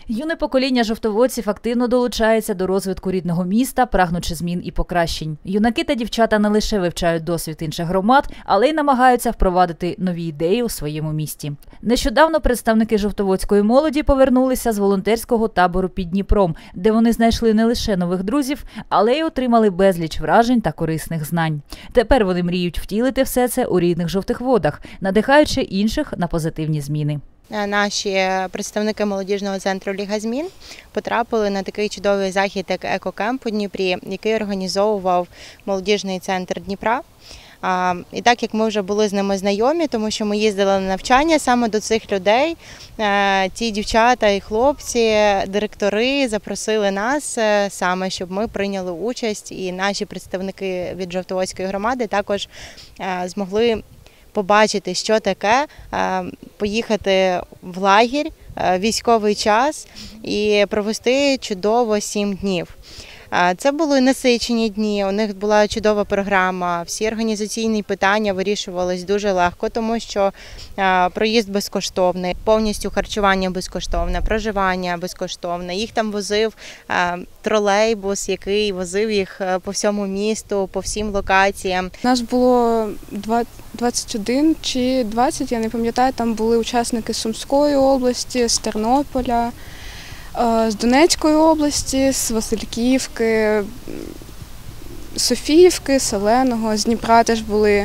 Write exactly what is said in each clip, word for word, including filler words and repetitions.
Юне покоління жовтоводців активно долучається до розвитку рідного міста, прагнучи змін і покращень. Юнаки та дівчата не лише вивчають досвід інших громад, але й намагаються впровадити нові ідеї у своєму місті. Нещодавно представники жовтоводської молоді повернулися з волонтерського табору під Дніпром, де вони знайшли не лише нових друзів, але й отримали безліч вражень та корисних знань. Тепер вони мріють втілити все це у рідних Жовтих Водах, надихаючи інших на позитивні зміни. Наші представники молодіжного центру «Ліга змін» потрапили на такий чудовий захід, як екокемп у Дніпрі, який організовував молодіжний центр Дніпра. І так як ми вже були з ними знайомі, тому що ми їздили на навчання саме до цих людей, ті дівчата і хлопці, директори запросили нас саме, щоб ми прийняли участь, і наші представники від Жовтоводської громади також змогли побачити, що таке поїхати в лагерь, військовий час і провести чудово сім днів. Це були насичені дні, у них була чудова програма, всі організаційні питання вирішувались дуже легко, тому що проїзд безкоштовний, повністю харчування безкоштовне, проживання безкоштовне. Їх там возив тролейбус, який возив їх по всьому місту, по всім локаціям. Нас було двадцять один чи двадцять, я не пам'ятаю, там були учасники з Сумської області, з Тернополя, з Донецької області, з Васильківки, Софіївки, Селеного, з Дніпра теж були,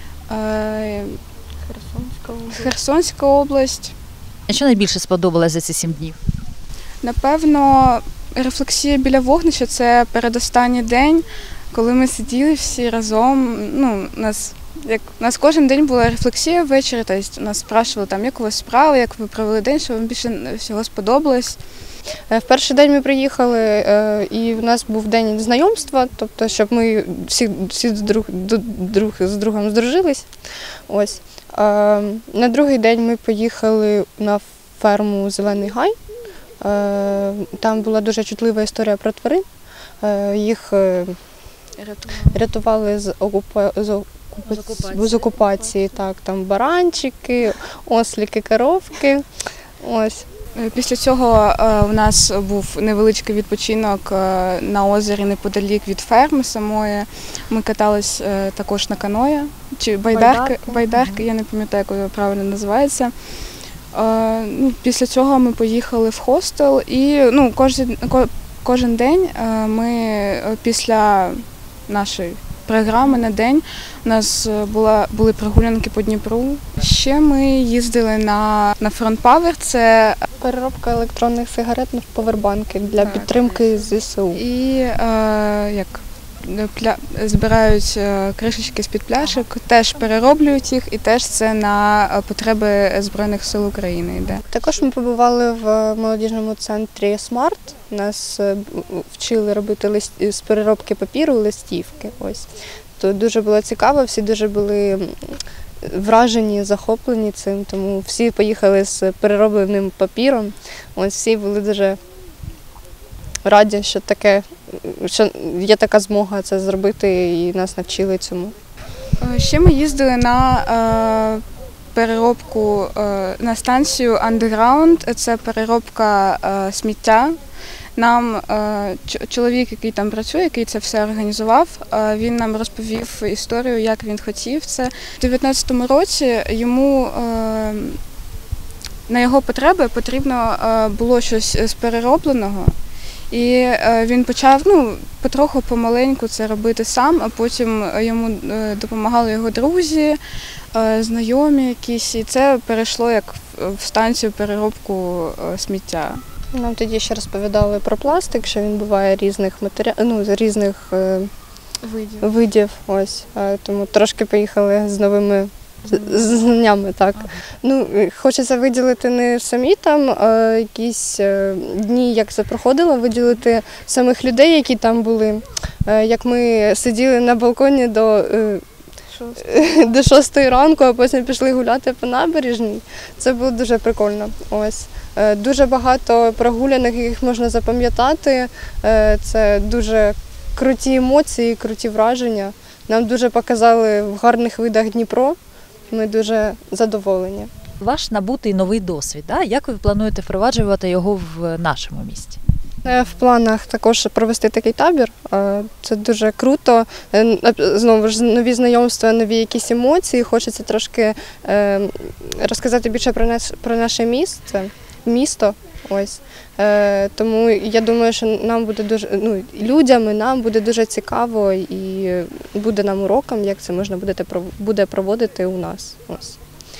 Херсонська область. Херсонська область. А що найбільше сподобалось за ці сім днів? Напевно, рефлексія біля вогнища – це передостанній день, коли ми сиділи всі разом. Ну, нас, як, у нас кожен день була рефлексія ввечері, тобто нас спрашували, там, як у вас справи, як ви провели день, що вам більше всього сподобалось. В перший день ми приїхали, і в нас був день знайомства, тобто, щоб ми всі, всі друг, друг з другом здружились. Ось. На другий день ми поїхали на ферму «Зелений гай». Там була дуже чутлива історія про тварин. Їх рятували з окупа... з окупації. з окупації. Так, там баранчики, ослики, коровки. Ось. Після цього у нас був невеличкий відпочинок на озері неподалік від ферми самої. Ми катались також на каное, чи байдарки, байдарки, байдарки я не пам'ятаю, як вона правильно називається. Після цього ми поїхали в хостел і ну, кожен, кожен день ми після нашої програми на день у нас була, були прогулянки по Дніпру. Ще ми їздили на, на Front Power, це переробка електронних сигарет в повербанки для так. підтримки ЗСУ. І е, як пля... збирають кришечки з-під пляшок, теж перероблюють їх і теж це на потреби Збройних сил України йде. Також ми побували в молодіжному центрі «Смарт». Нас вчили робити лист... з переробки папіру листівки. Ось. То дуже було цікаво, всі дуже були вражені, захоплені цим, тому всі поїхали з переробленим папіром. Ось всі були дуже раді, що таке, що є така змога це зробити і нас навчили цьому. Ще ми їздили на е, переробку е, на станцію Underground, це переробка е, сміття. Нам е, чоловік, який там працює, який це все організував, е, він нам розповів історію, як він хотів це. У дві тисячі дев'ятнадцятому році йому е, на його потреби потрібно е, було щось з переробленого. І е, він почав ну, потроху помаленьку це робити сам, а потім йому е, допомагали його друзі, е, знайомі якісь. І це перейшло як в станцію переробку е, сміття. Нам тоді ще розповідали про пластик, що він буває різних матері... ну, різних е... видів. видів. Ось. Тому трошки поїхали з новими знаннями. Так. Ага. Ну, хочеться виділити не самі там а якісь дні, як це проходило, виділити самих людей, які там були. Як ми сиділи на балконі до до шостої ранку, а потім пішли гуляти по набережній. Це було дуже прикольно. Ось. Дуже багато прогулянок, яких можна запам'ятати. Це дуже круті емоції, круті враження. Нам дуже показали в гарних видах Дніпро. Ми дуже задоволені. Ваш набутий новий досвід, да? Як ви плануєте впроваджувати його в нашому місті? Е, В планах також провести такий табір. Е, Це дуже круто. Е, Знову ж нові знайомства, нові якісь емоції. Хочеться трошки е, розказати більше про нас, про наше місце, місто. Ось. Е, Тому я думаю, що нам буде дуже, ну, людям і нам буде дуже цікаво і буде нам уроком, як це можна буде, буде проводити у нас. Ось.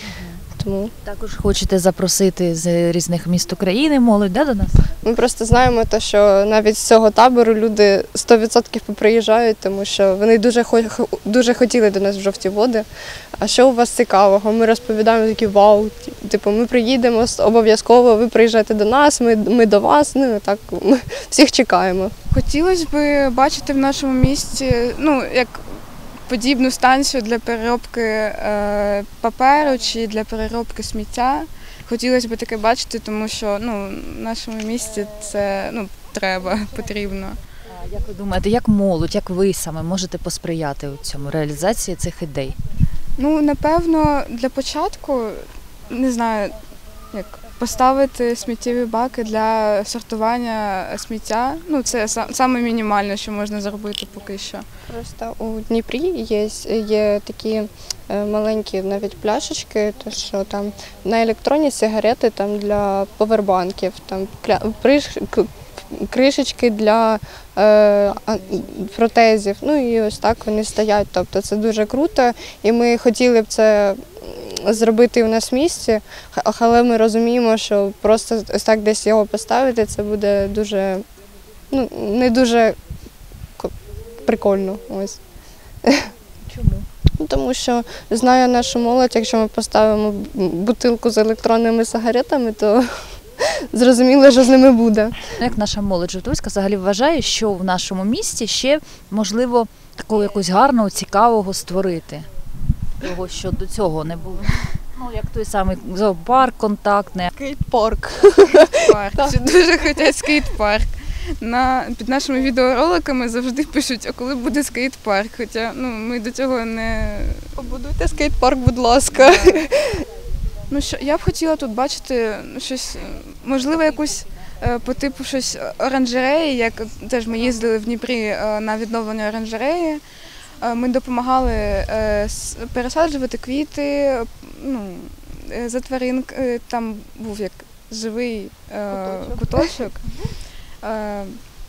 Тому Також хочете запросити з різних міст України молодь, да, до нас? ми просто знаємо те, що навіть з цього табору люди сто відсотків поприїжджають, тому що вони дуже, хо- дуже хотіли до нас в жовті води. А що у вас цікавого? Ми розповідаємо такі вау, типу ми приїдемо обов'язково, ви приїжджаєте до нас, ми, ми до вас, ну і так ми всіх чекаємо. Хотілося б бачити в нашому місті, ну, як подібну станцію для переробки е, паперу чи для переробки сміття. Хотілося б таке бачити, тому що ну, в нашому місті це ну, треба, потрібно. А як ви думаєте, як молодь, як ви саме можете посприяти у цьому реалізації цих ідей? Ну, напевно, для початку, не знаю, як поставити сміттєві баки для сортування сміття. Ну, це са- саме мінімальне, що можна зробити поки що. Просто у Дніпрі є, є такі е, маленькі навіть пляшечки, то що там на електронні сигарети там для повербанків, там кля- приш- к- кришечки для е, а- протезів. Ну і ось так вони стоять. Тобто це дуже круто. І ми хотіли б це зробити у нас в місті, х- але ми розуміємо, що просто ось так десь його поставити, це буде дуже, ну, не дуже ко- прикольно. Ось. Чому? Ну, тому що знаю нашу молодь, якщо ми поставимо бутилку з електронними сигаретами, то зрозуміло, що з ними буде. Ну, як наша молодь жовтоводська взагалі вважає, що в нашому місті ще можливо такого якогось гарного, цікавого створити? Того, що до цього не було. Ну, як той самий зоопарк контактний. Скейт-парк. Парк. Всі дуже хочуть скейт-парк. На, під нашими відеороликами завжди пишуть, а коли буде скейт-парк. Хоча ну, ми до цього не... Побудуйте скейт-парк, будь ласка. Ну, що, я б хотіла тут бачити щось, можливо, якусь е, по типу щось оранжереї, як теж ми їздили в Дніпрі е, на відновлення оранжереї. Е, Ми допомагали е, с- пересаджувати квіти, ну, е, за тваринк, е, там був як живий е, Куточок. куточок. Е,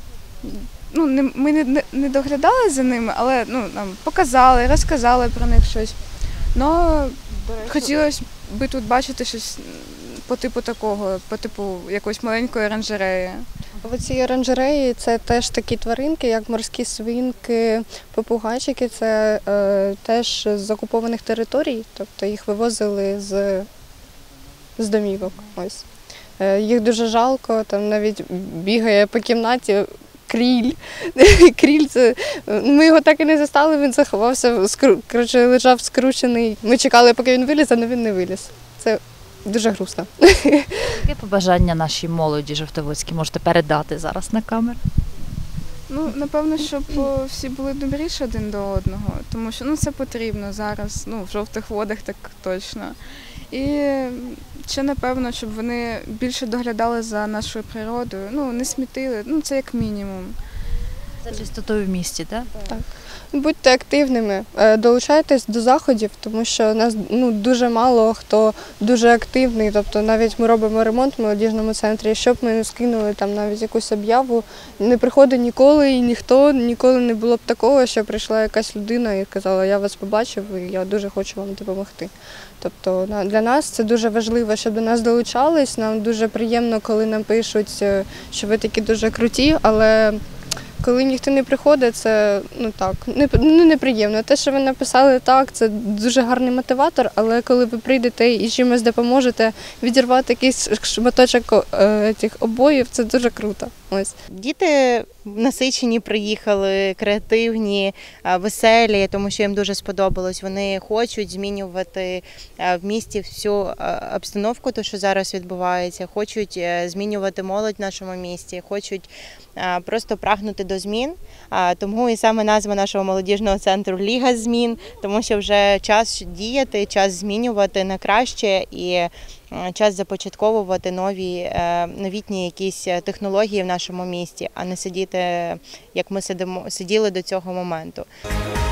Ну, не, ми не, не- не доглядали за ними, але ну, нам показали, розказали про них щось. Но хотілося би тут бачити щось по типу такого, по типу якоїсь маленької оранжереї. В цій оранжереї це теж такі тваринки, як морські свинки, попугайчики. Це е, теж з окупованих територій, тобто їх вивозили з, з домівок. Ось. Е, їх дуже жалко, там навіть бігає по кімнаті кріль. Кріль це, ми його так і не застали, він заховався, скру- коротше, лежав скручений. Ми чекали, поки він виліз, але він не виліз. Це дуже грустно. Яке побажання нашій молоді жовтоводській можете передати зараз на камеру? Ну, напевно, щоб о, всі були добріші один до одного, тому що ну, це потрібно зараз, ну, в жовтих водах так точно. І ще, напевно, щоб вони більше доглядали за нашою природою, ну, не смітили, ну, це як мінімум. За чистотою в місті, так? Будьте активними, е, долучайтесь до заходів, тому що нас ну, дуже мало хто дуже активний. Тобто навіть ми робимо ремонт в молодіжному центрі, щоб ми не скинули там навіть якусь об'яву, не приходить ніколи і ніхто, ніколи не було б такого, що прийшла якась людина і казала, я вас побачив і я дуже хочу вам допомогти. Тобто на- для нас це дуже важливо, щоб до нас долучались. Нам дуже приємно, коли нам пишуть, е, що ви такі дуже круті, але коли ніхто не приходить, це ну так, не, ну, неприємно. Те, що ви написали так, це дуже гарний мотиватор, але коли ви прийдете і чимось допоможете відірвати якийсь шматочок е, цих обоїв, це дуже круто. Ось. Діти насичені приїхали, креативні, веселі, тому що їм дуже сподобалось. Вони хочуть змінювати в місті всю обстановку, то, що зараз відбувається, хочуть змінювати молодь в нашому місті, хочуть просто прагнути до змін. Тому і саме назва нашого молодіжного центру «Ліга змін», тому що вже час діяти, час змінювати на краще і час започатковувати нові, новітні якісь технології в нашому місті, а не сидіти, як ми сидимо, сиділи до цього моменту.